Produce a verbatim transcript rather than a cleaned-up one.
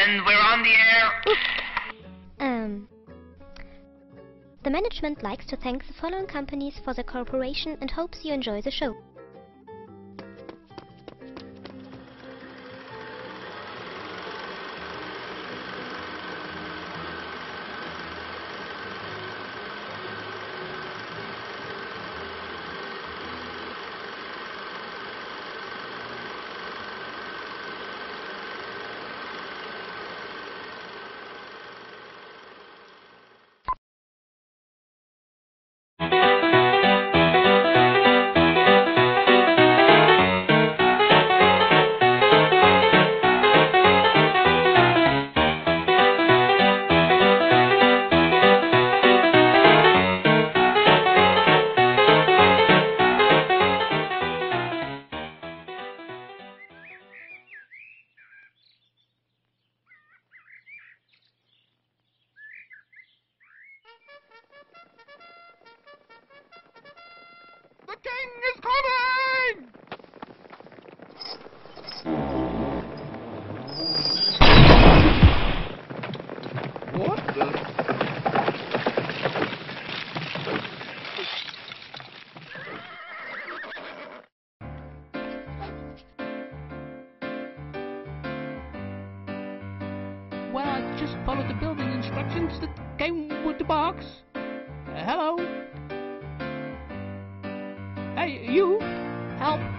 And we're on the air. Um, the management likes to thank the following companies for their cooperation and hopes you enjoy the show. The king is coming! What the? Well, I just followed the building instructions that came with the box. Uh, hello? Hey, you! Help!